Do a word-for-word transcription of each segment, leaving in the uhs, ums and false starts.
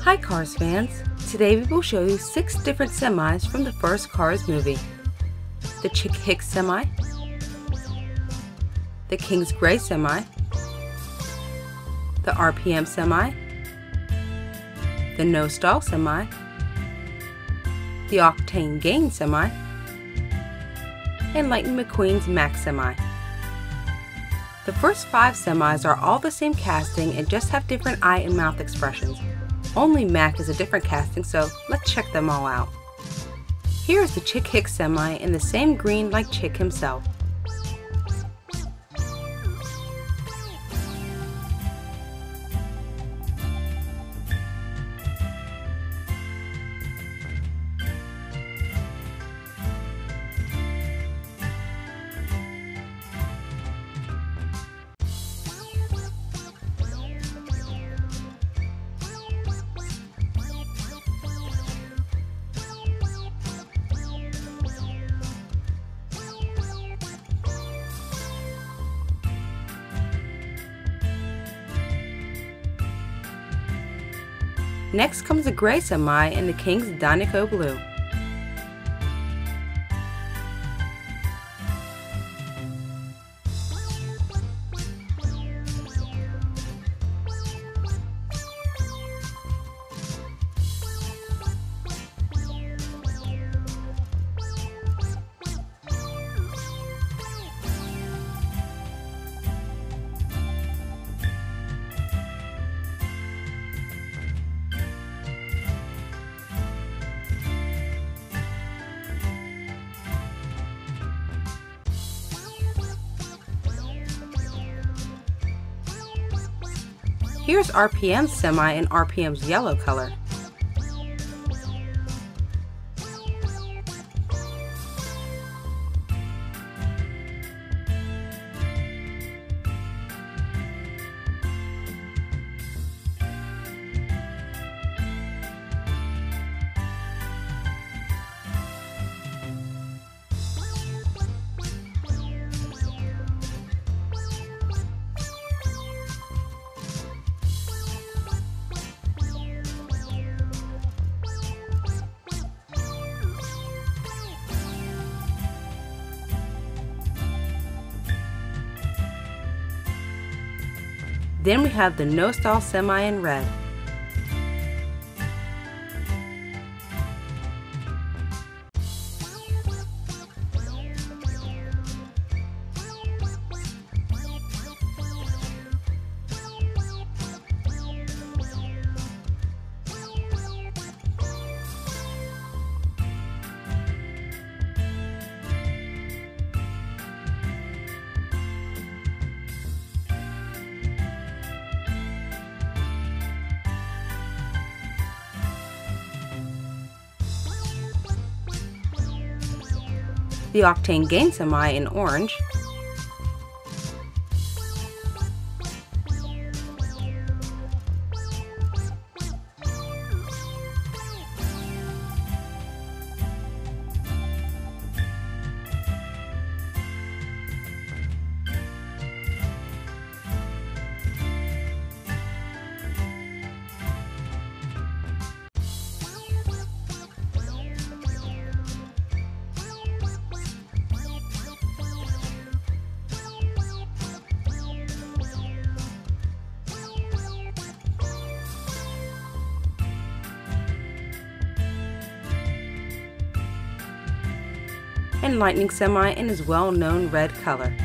Hi Cars fans! Today we will show you six different semis from the first Cars movie. The Chick Hicks semi, the Kings Gray semi, the R P M semi, the No Stall semi, the Octane Gain semi, and Lightning McQueen's Mack semi. The first five semis are all the same casting and just have different eye and mouth expressions. Only Mack is a different casting, so let's check them all out. Here is the Chick Hicks semi in the same green like Chick himself. Next comes the Gray semi in the Kings Dinoco Blue. Here's R P M's semi in R P M's yellow color. Then we have the No Stall semi in red. The Octane Gain semi in orange, and Lightning semi in his well-known red color.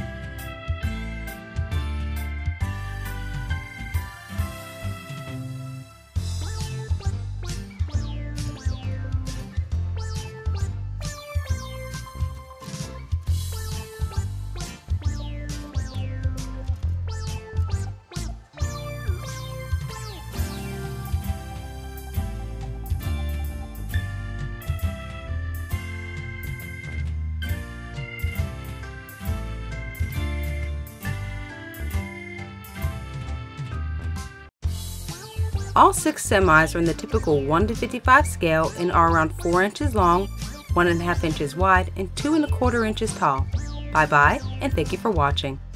All six semis are in the typical one to fifty-five scale and are around four inches long, one and a half inches wide, and two and a quarter inches tall. Bye bye, and thank you for watching.